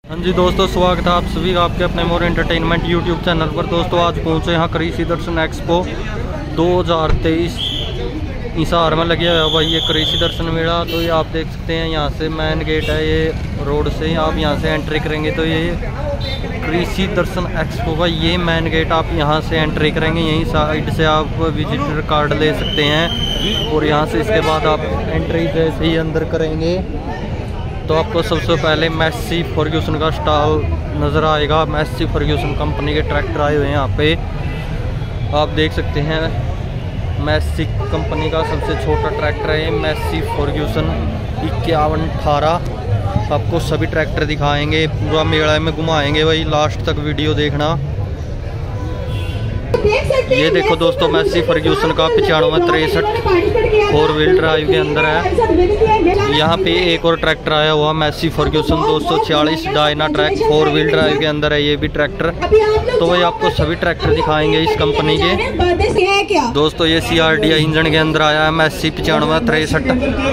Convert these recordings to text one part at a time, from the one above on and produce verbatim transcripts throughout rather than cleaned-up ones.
हाँ जी दोस्तों, स्वागत है आप सभी का आपके अपने मोर एंटरटेनमेंट यूट्यूब चैनल पर। दोस्तों आज पहुँचे यहाँ कृषि दर्शन एक्सपो दो हज़ार तेईस हिसार में लगे हुआ भाई ये कृषि दर्शन मेला। तो ये आप देख सकते हैं, यहाँ से मेन गेट है, ये रोड से आप यहाँ से एंट्री करेंगे तो ये कृषि दर्शन एक्सपो का ये मेन गेट, आप यहाँ से एंट्री करेंगे, यहीं साइड से आप विजिटर कार्ड ले सकते हैं। और यहाँ से इसके बाद आप एंट्री जैसे ही अंदर करेंगे तो आपको सबसे पहले मैसी फर्ग्यूसन का स्टॉल नज़र आएगा। मैसी फर्ग्यूसन कंपनी के ट्रैक्टर आए हुए हैं यहाँ पे, आप देख सकते हैं। मैसी कंपनी का सबसे छोटा ट्रैक्टर है मैसी फर्ग्यूसन इक्यावन अठारह। आपको सभी ट्रैक्टर दिखाएंगे, पूरा मेला में घुमाएंगे भाई, लास्ट तक वीडियो देखना। ये देखो दोस्तों, मैसी फर्ग्यूसन का पचानवे तिरसठ फोर व्हील ड्राइव के अंदर है। यहाँ पे एक और ट्रैक्टर आया हुआ मैसी फर्ग्यूसन दो सौ छियालीस Dyna track four wheel drive के अंदर है ये भी ट्रैक्टर। तो भाई आपको सभी ट्रैक्टर दिखाएंगे इस कंपनी के। दोस्तों ये सी आर डी इंजन के अंदर आया है मैसी पचानवे तिरसठ।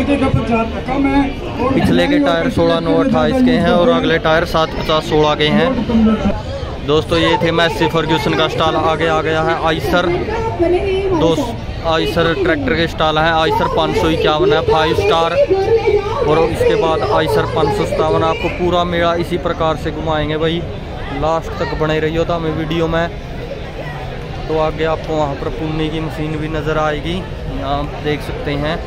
पिछले के टायर सोलह नौ अट्ठाईस के हैं और अगले टायर सात पचास सोलह के हैं। दोस्तों ये थे मैसी फर्ग्यूसन का स्टॉल। आगे आ गया है आइसर दो आइसर ट्रैक्टर के स्टॉल है। आइसर पाँच सौ इक्यावन है फाइव स्टार। और इसके बाद आइसर पाँच सौ सत्तावन। आपको पूरा मेला इसी प्रकार से घुमाएंगे भाई, लास्ट तक बने रही होता हमें वीडियो में। तो आगे आपको वहाँ पर पुन्नी की मशीन भी नज़र आएगी, यहाँ आप देख सकते हैं।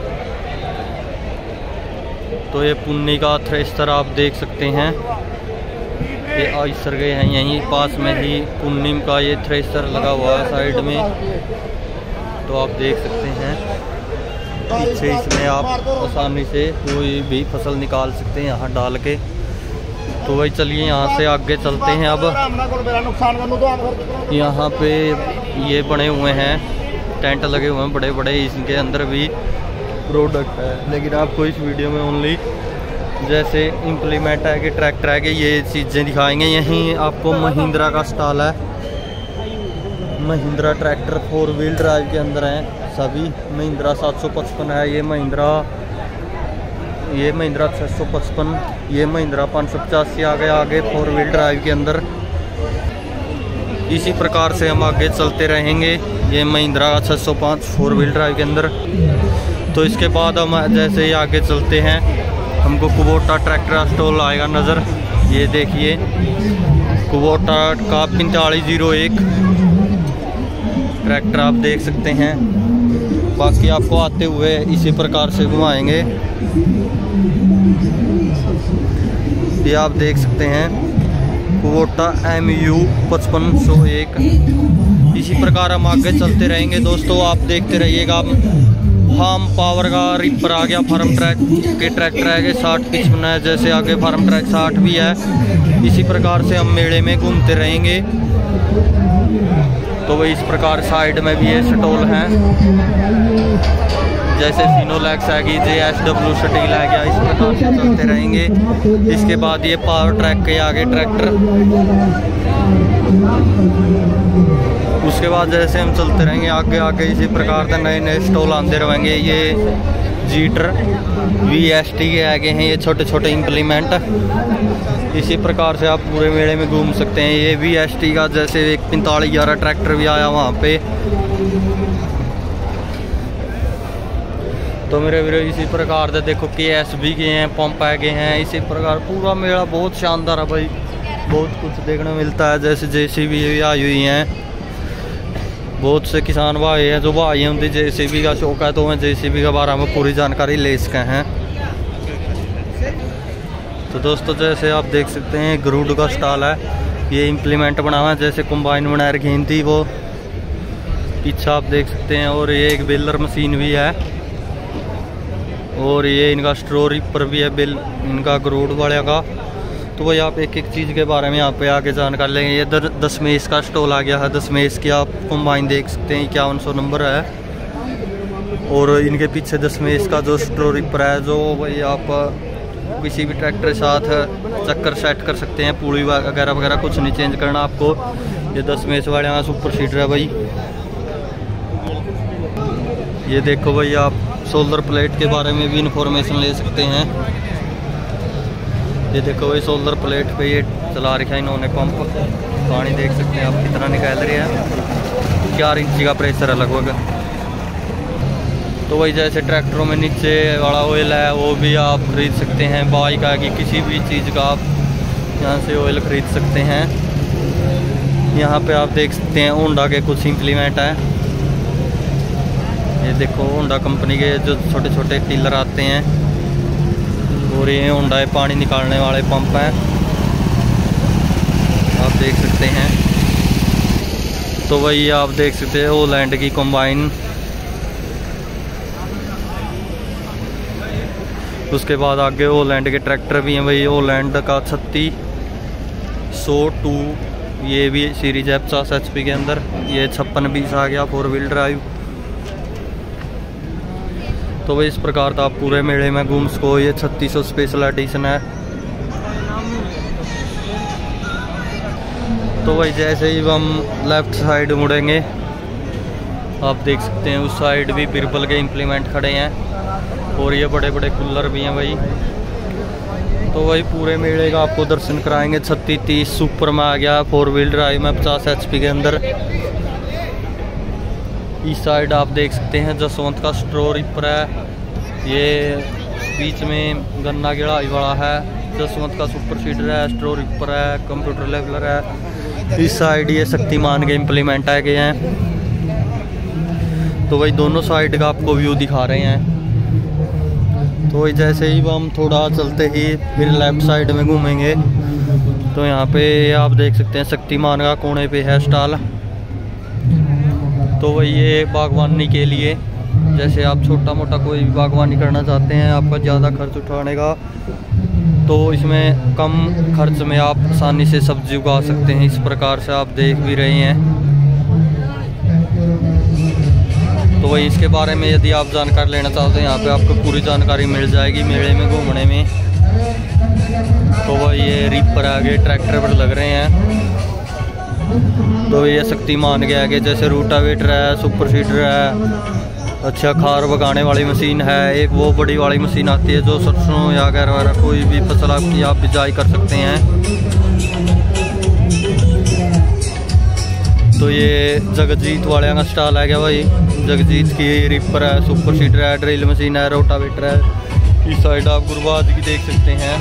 तो ये पुन्नी का थ्रेसर आप देख सकते हैं, ये आइसर गए हैं यहीं पास में ही पुन्नी का ये थ्रेसर लगा हुआ है साइड में। तो आप देख सकते हैं पीछे इसमें आप आसानी से कोई भी फसल निकाल सकते हैं यहाँ डाल के। तो भाई चलिए यहाँ से आगे चलते हैं। अब यहाँ पे ये बने हुए हैं, टेंट लगे हुए हैं बड़े बड़े, इसके अंदर भी प्रोडक्ट है, लेकिन आपको इस वीडियो में ओनली जैसे इम्प्लीमेंट है कि ट्रैक्टर है कि ये चीज़ें दिखाएंगे। यहीं आपको महिंद्रा का स्टॉल है, Mahindra tractor four wheel drive के अंदर हैं सभी। महिंद्रा सात सौ पचपन है, ये महिंद्रा ये महिंद्रा छः सौ पचपन, ये महिंद्रा पाँच सौ पचासी आ गए आगे फोर व्हील ड्राइव के अंदर। इसी प्रकार से हम आगे चलते रहेंगे, ये महिंद्रा छः सौ पाँच फोर व्हील ड्राइव के अंदर। तो इसके बाद हम जैसे ही आगे चलते हैं हमको कुबोटा ट्रैक्टर स्टॉल आएगा नज़र। ये देखिए कुबोटा का पैंतालीस जीरो एक ट्रैक्टर आप देख सकते हैं। बाकी आपको आते हुए इसी प्रकार से घुमाएंगे, ये आप देख सकते हैं कुबोटा एम यू पचपन सौ एक। इसी प्रकार हम आगे चलते रहेंगे दोस्तों, आप देखते रहिएगा। फार्म पावर का रिपर आ गया, फार्म ट्रैक के ट्रैक्टर है कि साठ पिचपन है, जैसे आगे फार्म ट्रैक साठ भी है। इसी प्रकार से हम मेले में घूमते रहेंगे। तो वही इस प्रकार साइड में भी ये स्टॉल हैं, जैसे सिनोलैक्स है कि जे एस डब्ल्यू स्टील है गया, इस प्रकार से चलते रहेंगे। इसके बाद ये पावर ट्रैक के आगे ट्रैक्टर, उसके बाद जैसे हम चलते रहेंगे आगे आगे इसी प्रकार से नए नए स्टॉल आते रहेंगे। ये जीटर वी एस टी के आगे हैं ये छोटे छोटे इम्प्लीमेंट। इसी प्रकार से आप पूरे मेले में घूम सकते हैं। ये वी एस टी का जैसे एक पैंतालीस ग्यारह ट्रैक्टर भी आया वहाँ पे। तो मेरे वीडियो इसी प्रकार से देखो के एस बी के हैं, पंप आगे हैं। इसी प्रकार पूरा मेला बहुत शानदार है भाई, बहुत कुछ देखने मिलता है। जैसे जे सी बी भी आई हुई हैं, बहुत से किसान भाई हैं जो भाई हैं उनकी जे सी बी का शौक है, तो वह जे सी बी के बारे में पूरी जानकारी ले सके हैं। तो दोस्तों जैसे आप देख सकते हैं गरुड़ का स्टॉल है, ये इम्प्लीमेंट बना हुआ है जैसे कंबाइन बनाए रखी थी वो, पीछे आप देख सकते हैं। और ये एक बेलर मशीन भी है, और ये इनका स्ट्रो रिपर भी है बिल इनका गरुड़ वाले का। तो वही आप एक एक चीज़ के बारे में यहाँ पे आगे जानकारी लेंगे। ये दशमेश का स्टॉल आ गया है, दशमेश की आप कंबाइन देख सकते हैं, इक्यावन सौ नंबर है। और इनके पीछे दशमेश का जो स्ट्रो रिपर है, जो वही आप किसी भी ट्रैक्टर के साथ चक्कर सेट कर सकते हैं, पुली वगैरह वगैरह कुछ नहीं चेंज करना आपको। ये दशमेश वाले यहाँ सुपर सीडर है भाई। ये देखो भाई आप सोलर प्लेट के बारे में भी इंफॉर्मेशन ले सकते हैं। ये देखो ये सोलर प्लेट पे ये चला रखा है इन्होंने पंप। पानी देख सकते हैं आप कितना निकाल रहे हैं, चार इंची का प्रेशर है लगभग। तो वही जैसे ट्रैक्टरों में नीचे वाला ऑयल है वो भी आप खरीद सकते हैं। बाइक आ गई, किसी भी चीज़ का आप यहाँ से ऑयल खरीद सकते हैं। यहाँ पे आप देख सकते हैं होंडा के कुछ इम्प्लीमेंट हैं। ये देखो होंडा कंपनी के जो छोटे छोटे टिलर आते हैं, और ये होंडा पानी निकालने वाले पंप हैं, आप देख सकते हैं। तो वही आप देख सकते हैं ओलैंड की कंबाइन। उसके बाद आगे ओलैंड के ट्रैक्टर भी हैं भाई। ओलैंड का छत्तीस सौ टू, ये भी सीरीज है पचास एच पी के अंदर। ये छप्पन बीस आ गया फोर व्हील ड्राइव। तो भाई इस प्रकार का आप पूरे मेले में घूम सको। ये छत्तीस सौ स्पेशल एडिशन है। तो भाई जैसे ही हम लेफ्ट साइड मुड़ेंगे आप देख सकते हैं उस साइड भी बिरबल के इम्प्लीमेंट खड़े हैं, और ये बड़े बड़े कूलर भी हैं भाई। तो वही पूरे मेले का आपको दर्शन कराएंगे। छत्तीस तीस सुपर में आ गया फोर व्हील ड्राइव में पचास एच पी के अंदर। इस साइड आप देख सकते हैं जसवंत का स्ट्रो रिपर है। ये बीच में गन्ना गिड़ाई वाला है। जसवंत का सुपर सीडर है, स्ट्रो रिपर है, कंप्यूटर लेवलर है। इस साइड ये शक्तिमान के इम्प्लीमेंट आ गए हैं। तो वही दोनों साइड का आपको व्यू दिखा रहे हैं। तो जैसे ही हम थोड़ा चलते ही फिर लेफ्ट साइड में घूमेंगे तो यहाँ पे आप देख सकते हैं शक्तिमान का कोने पे है स्टॉल। तो वही ये बागवानी के लिए, जैसे आप छोटा मोटा कोई भी बागवानी करना चाहते हैं, आपका ज़्यादा खर्च उठाने का, तो इसमें कम खर्च में आप आसानी से सब्जी उगा सकते हैं। इस प्रकार से आप देख भी रहे हैं। तो वही इसके बारे में यदि आप जानकारी लेना चाहते हैं यहाँ पे आपको पूरी जानकारी मिल जाएगी मेले में घूमने में। तो वही ये रिपर आगे ट्रैक्टर पर लग रहे हैं। तो ये शक्तिमान के आगे जैसे रूटावेटर है, सुपर सीडर है, अच्छा खार बगाने वाली मशीन है। एक वो बड़ी वाली मशीन आती है जो सरसों या वगैरह कोई भी फसल आपकी आप बिजाई कर सकते हैं। तो ये जगजीत वाले का स्टॉल है क्या भाई। जगजीत की रिपर है, सुपर सीडर है, ड्रिल मशीन है, रोटावेटर है। इस साइड आप गुरबाज की देख सकते हैं।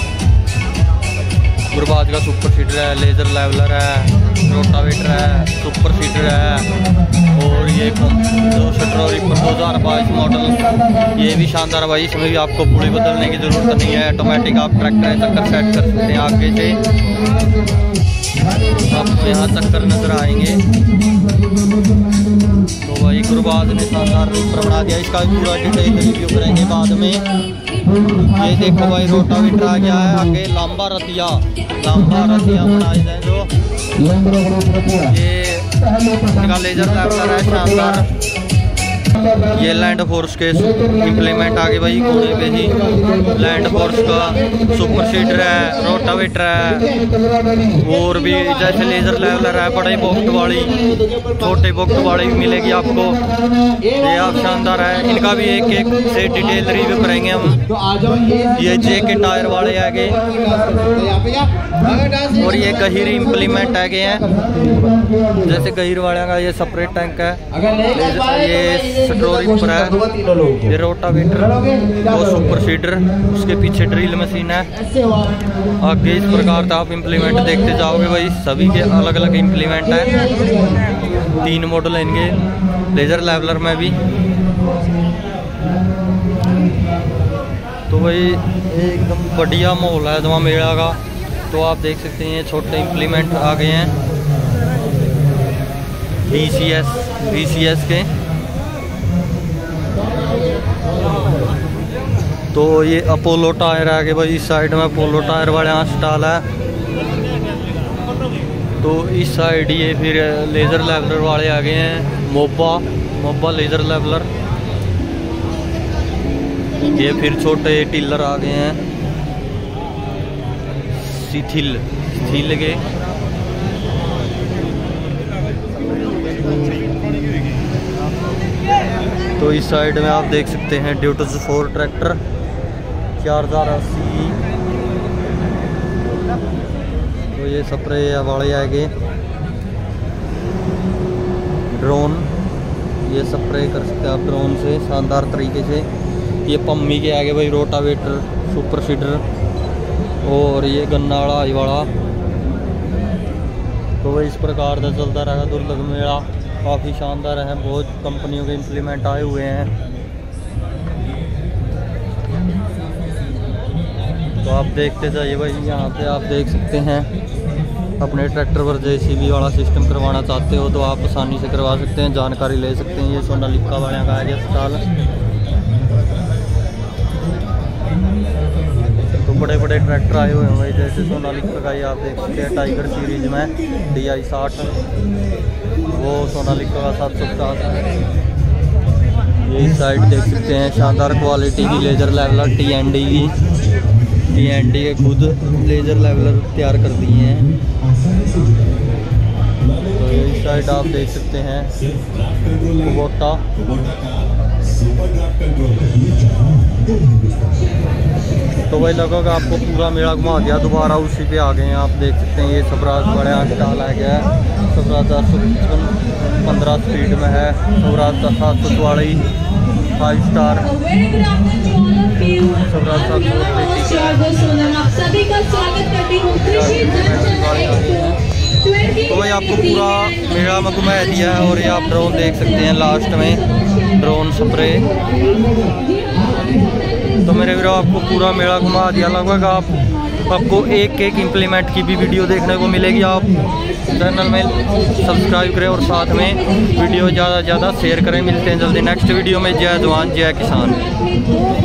गुरबाज का सुपर सीडर है, लेजर लेवलर है, रोटावेटर है, सुपर सीडर है। और ये जो शटर रिपर दो हज़ार बाईस मॉडल, ये भी शानदार है भाई। इसमें भी आपको पूरी बदलने की ज़रूरत नहीं है, ऑटोमेटिक आप ट्रैक्टर चक्कर सेट कर सकते हैं आगे से। आपको यहाँ चक्कर नजर आएंगे। तो वही गुरबाज ने शानदार रिपर बना दिया। इसका भी पूरा डिटेल रिव्यू करेंगे बाद में। ये देखो भाई रोटावेटर आ गया है आगे। लांबा रतिया लांबा रतिया बनाए हैं जो ये इनका लेजर लेवलर है शानदार। ये लैंड फोर्स के इम्प्लीमेंट आगे भाई कोने पे ही। लैंड फोर्स का सुपर सीडर है, रोटावेटर है, और भी जैसे लेजर लेवलर है, बड़े बॉक्ट वाली, छोटे बॉक्ट वाली भी मिलेगी आपको। ये आप शानदार है। इनका भी एक एक से डिटेल रिव्यू करेंगे हम। ये जे के टायर वाले आगे, और ये गहीर इम्प्लीमेंट आगे हैं। जैसे गहीर वाले का ये सेपरेट टैंक है, ये स्टोरी पर है, ये रोटावेटर और सुपर सीडर, उसके पीछे ड्रिल मशीन है। आगे इस प्रकार का आप इम्प्लीमेंट देखते जाओगे भाई। सभी के अलग अलग इम्प्लीमेंट हैं। तीन मॉडल है इनके लेजर लेवलर में भी। तो भाई एकदम बढ़िया माहौल है जमा मेला का। तो आप देख सकते हैं छोटे इम्प्लीमेंट आ गए हैं D C S D C S के। तो ये अपोलो टायर आ गए भाई। इस साइड में अपोलो टायर वाले यहाँ स्टॉल है। तो इस साइड ये फिर लेज़र लेवलर वाले आ गए हैं। मोबा मोबा लेज़र लेवलर। ये फिर छोटे टिलर आ गए हैं सिथिल सिथिल के। तो इस साइड में आप देख सकते हैं ड्यूटस फोर ट्रैक्टर चार हज़ार अस्सी ये स्प्रे वाले आएंगे ड्रोन, ये स्प्रे कर सकते हैं आप ड्रोन से शानदार तरीके से। ये पम्मी के आगे भाई रोटावेटर, सुपर सीडर और ये गन्ना वाला आई वाला। तो भाई इस प्रकार का चलता रहेगा दुर्लभ मेला, काफ़ी शानदार है। बहुत कंपनियों के इम्प्लीमेंट आए हुए हैं। तो आप देखते जाइए भाई, यहाँ पे आप देख सकते हैं। अपने ट्रैक्टर पर जेसीबी वाला सिस्टम करवाना चाहते हो तो आप आसानी से करवा सकते हैं, जानकारी ले सकते हैं। ये सोनालिका वाले का है अस्पताल। तो बड़े बड़े ट्रैक्टर आए हुए हैं भाई, जैसे सोनालिका का ही आप देख सकते हैं टाइगर सीरीज में डी आई साठ, वो सोनालिका का सात सौ पचास है। ये इस साइड देख सकते हैं शानदार क्वालिटी की laser leveler T N D की, टी एन डी के खुद लेजर लेवलर तैयार कर दिए हैं। तो इस साइड आप देख सकते हैं कुबोटा। तो भाई लगभग आपको पूरा मेला घुमा दिया, दोबारा उसी पे आ गए हैं। आप देख सकते हैं ये स्वराज बड़े अस्पताल आ गया है। स्वराज चार सौ पचपन पंद्रह स्पीड में है। स्वराज का सात सौ चौवालीस फाइव स्टार। स्वराज सात सौ सभी का स्वागत करती हूँ। तो भाई आपको पूरा मेला में घुमा दिया है। और ये आप ड्रोन देख सकते हैं लास्ट में, ड्रोन स्प्रे। तो मेरे वीरो आपको पूरा मेला घुमा दिया। लगभग आप आपको एक एक इम्प्लीमेंट की भी वीडियो देखने को मिलेगी। आप चैनल में सब्सक्राइब करें और साथ में वीडियो ज़्यादा से ज़्यादा शेयर करें। मिलते हैं जल्दी नेक्स्ट वीडियो में। जय जवान जय किसान।